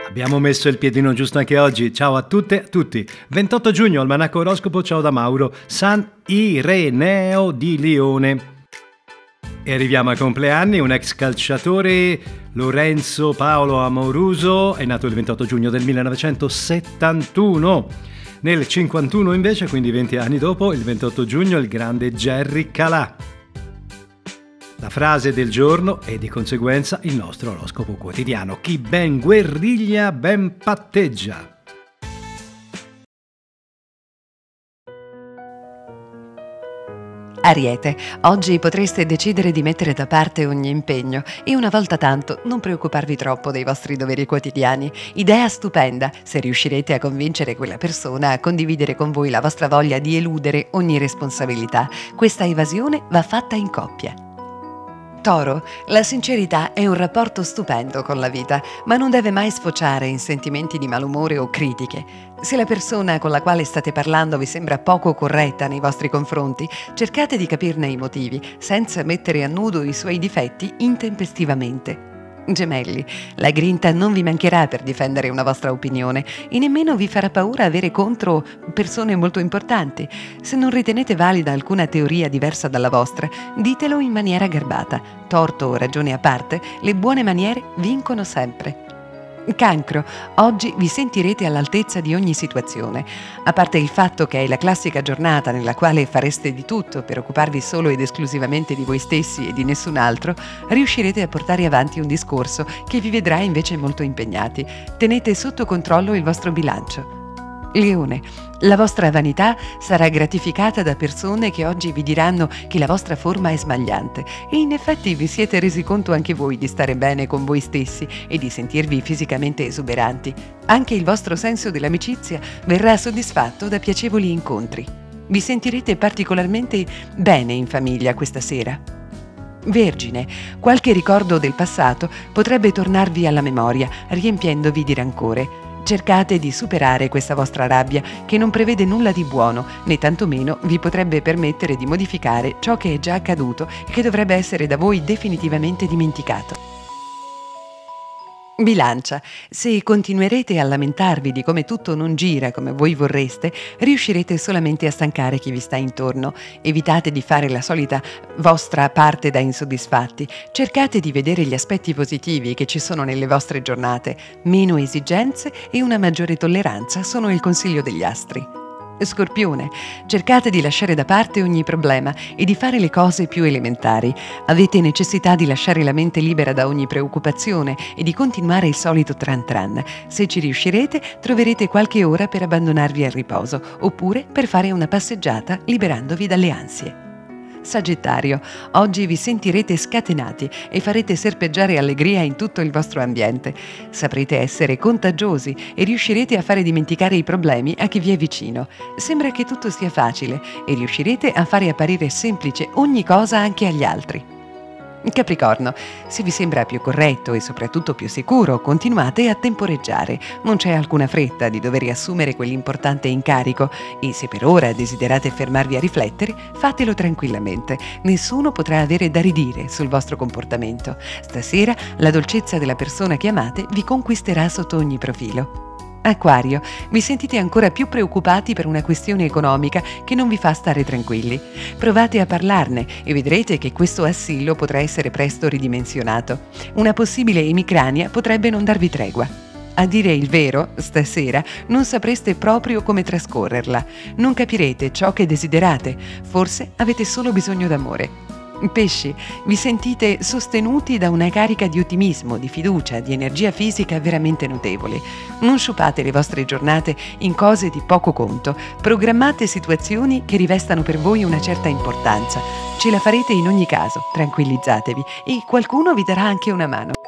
Abbiamo messo il piedino giusto anche oggi. Ciao a tutte e a tutti. 28 giugno, Almanacco Oroscopo, ciao da Mauro. San Ireneo di Lione. E arriviamo ai compleanni. Un ex calciatore, Lorenzo Paolo Amoruso, è nato il 28 giugno del 1971. Nel 51 invece, quindi 20 anni dopo, il 28 giugno, il grande Gerry Calà. La frase del giorno e di conseguenza il nostro oroscopo quotidiano. Chi ben guerriglia, ben patteggia. Ariete, oggi potreste decidere di mettere da parte ogni impegno e una volta tanto non preoccuparvi troppo dei vostri doveri quotidiani. Idea stupenda se riuscirete a convincere quella persona a condividere con voi la vostra voglia di eludere ogni responsabilità. Questa evasione va fatta in coppia. Toro, la sincerità è un rapporto stupendo con la vita, ma non deve mai sfociare in sentimenti di malumore o critiche. Se la persona con la quale state parlando vi sembra poco corretta nei vostri confronti, cercate di capirne i motivi, senza mettere a nudo i suoi difetti intempestivamente. Gemelli, la grinta non vi mancherà per difendere una vostra opinione e nemmeno vi farà paura avere contro persone molto importanti. Se non ritenete valida alcuna teoria diversa dalla vostra, ditelo in maniera garbata. Torto o ragione a parte, le buone maniere vincono sempre. Cancro, oggi vi sentirete all'altezza di ogni situazione. A parte il fatto che è la classica giornata nella quale fareste di tutto per occuparvi solo ed esclusivamente di voi stessi e di nessun altro, riuscirete a portare avanti un discorso che vi vedrà invece molto impegnati. Tenete sotto controllo il vostro bilancio. Leone, la vostra vanità sarà gratificata da persone che oggi vi diranno che la vostra forma è smagliante e in effetti vi siete resi conto anche voi di stare bene con voi stessi e di sentirvi fisicamente esuberanti. Anche il vostro senso dell'amicizia verrà soddisfatto da piacevoli incontri. Vi sentirete particolarmente bene in famiglia questa sera. Vergine, qualche ricordo del passato potrebbe tornarvi alla memoria, riempiendovi di rancore. Cercate di superare questa vostra rabbia che non prevede nulla di buono, né tantomeno vi potrebbe permettere di modificare ciò che è già accaduto e che dovrebbe essere da voi definitivamente dimenticato. Bilancia, se continuerete a lamentarvi di come tutto non gira come voi vorreste, riuscirete solamente a stancare chi vi sta intorno. Evitate di fare la solita vostra parte da insoddisfatti. Cercate di vedere gli aspetti positivi che ci sono nelle vostre giornate. Meno esigenze e una maggiore tolleranza sono il consiglio degli astri. Scorpione, cercate di lasciare da parte ogni problema e di fare le cose più elementari. Avete necessità di lasciare la mente libera da ogni preoccupazione e di continuare il solito tran tran. Se ci riuscirete, troverete qualche ora per abbandonarvi al riposo, oppure per fare una passeggiata liberandovi dalle ansie. Sagittario, oggi vi sentirete scatenati e farete serpeggiare allegria in tutto il vostro ambiente. Saprete essere contagiosi e riuscirete a fare dimenticare i problemi a chi vi è vicino. Sembra che tutto sia facile e riuscirete a fare apparire semplice ogni cosa anche agli altri. Capricorno, se vi sembra più corretto e soprattutto più sicuro, continuate a temporeggiare. Non c'è alcuna fretta di dover assumere quell'importante incarico e se per ora desiderate fermarvi a riflettere, fatelo tranquillamente. Nessuno potrà avere da ridire sul vostro comportamento. Stasera la dolcezza della persona che amate vi conquisterà sotto ogni profilo. Acquario, vi sentite ancora più preoccupati per una questione economica che non vi fa stare tranquilli. Provate a parlarne e vedrete che questo assillo potrà essere presto ridimensionato. Una possibile emicrania potrebbe non darvi tregua. A dire il vero, stasera non sapreste proprio come trascorrerla. Non capirete ciò che desiderate. Forse avete solo bisogno d'amore. Pesci, vi sentite sostenuti da una carica di ottimismo, di fiducia, di energia fisica veramente notevole. Non sciupate le vostre giornate in cose di poco conto. Programmate situazioni che rivestano per voi una certa importanza. Ce la farete in ogni caso, tranquillizzatevi, e qualcuno vi darà anche una mano.